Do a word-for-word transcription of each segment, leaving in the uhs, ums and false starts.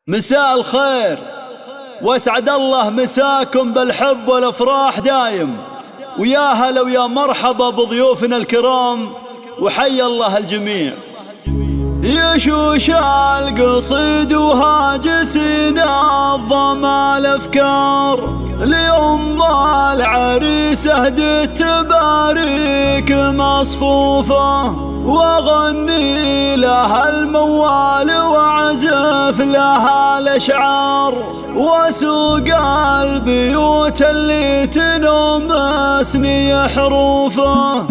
مساء الخير واسعد الله مساكم بالحب والافراح دايم، ويا هلا ويا مرحبا بضيوفنا الكرام، وحيا الله الجميع. يشوش القصيد وهاجسنا الظما الافكار، لأم العريس اهدت تباريك مصفوفة، واغني لها الموال واعزف لها الاشعار، واسوق البيوت اللي تنمسني حروفه.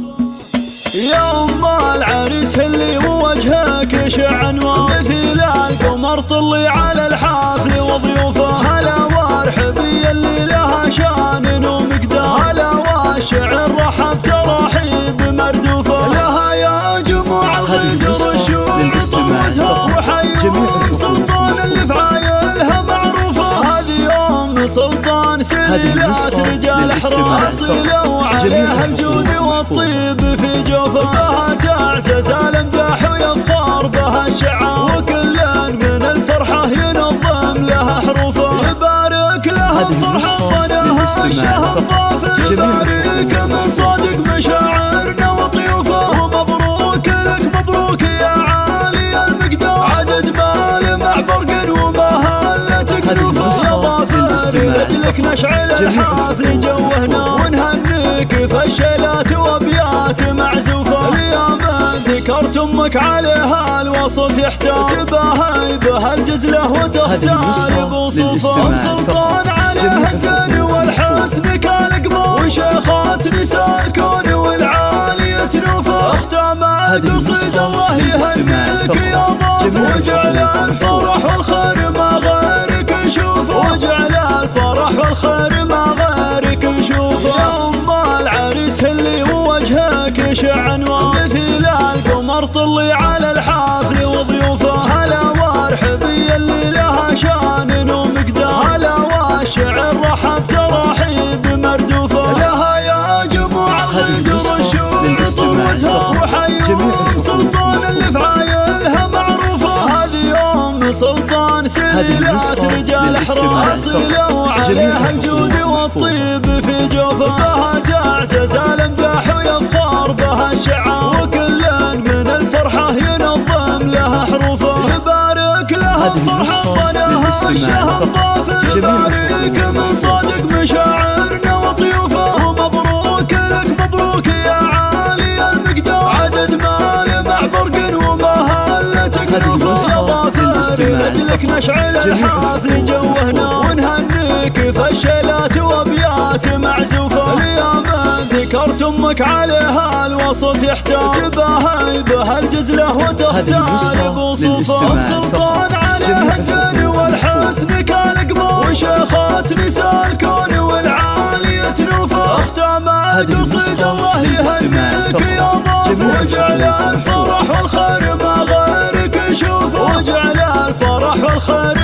يا أم العريس هلي ووجهك يشع انوار، مثل القمر طلي على الحفل وضيوفه. هلا وارحبي اللي لها شان ومقدار، هلا والشعر رحب ترحيب مردوفه. لها يا جموع الغدر الشوق طوزها، وحيهم سلطان اللي في عايلها معروفه. هذه أم سلطان سليلات رجال احرار، صلوا عليها الجود والطيب في جوفه. بها تعجز الامداح ويفخر بها الشعار، وكل من الفرحه ينظم لها حروفه. يبارك لها الفرحه ظنها الشهر ضافر، يبارك من صادق مشاعرنا وطيوفه. ومبروك لك مبروك يا عالي المقدار، عدد مال مع برق ومهلة كنوفه. يا ضافر لاجلك نشعل الحفل جوهنا، ونهنيك فشلات وابيات معزوفه. اليوم ذكرت امك عليها الوصف يحتاج، تباهي بها الجزله وتختار بوصوفه. ام سلطان عليها الزين والحسن كالقمر، وشيخات نساء الكون والعالية نوفه. اختام القصيد الله يهنيك يا ضاف، وجعل الفرح والخير ما غيرك يشوفه، وجعل الفرح والخير ما غيرك يشوفه. يا ام العريس هلي ووجهك يشع انوار، مثل القمر طلي على الحفل وضيوفه. هلا وارحبي اللي لها شان ومقدار، هلا والشعر رحب ترحيب مردوفه. لها يا جموع الغدر الشوق طوزها، وحيهم سلطان اللي في عايلها معروفه. هذه أم سلطان سليلات رجال احرار، صلوا عليها الجود والطيب في جوفه. بها تعجز الامداح ويفخر بها الشعار، وكل من الفرحه ينظم لها حروفه. يبارك لها الفرحه ظنها الشهر ضافر، يبارك من صادق مشاعرنا وطيوفه. ومبروك لك مبروك يا عالي المقدار، عدد مال مع برق ومهلة كنوفه. يا ضافر لاجلك نشعل الحفل جوهنا، ونهنيك فشلات وابيات معزوفه. اليوم ذكرت امك عليها الوصف يحتاج، تباهي بها الجزله وتختار بوصوفه. ام سلطان عليها الزين والحسن كالقمر، وشيخات نساء الكون والعالية نوفه. اختام القصيد الله يهنيك يا ضاف، وجعل الفرح والخير ما غيرك يشوفه، وجعل الفرح والخير